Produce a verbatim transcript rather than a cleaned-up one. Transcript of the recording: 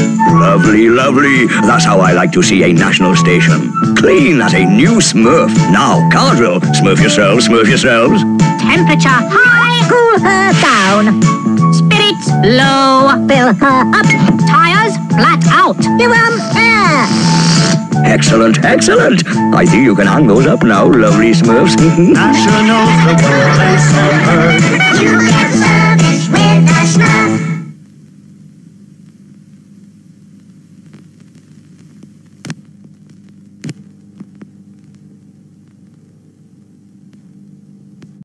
Lovely, lovely. That's how I like to see a national station. Clean as a new Smurf. Now, card roll. Smurf yourselves, Smurf yourselves. Temperature high. Cool her down. Spirits low. Fill her up. Tires flat out. Give 'em air. Excellent, excellent. I think you can hang those up now, lovely Smurfs. National's the one place on earth. You get service with a Smurf.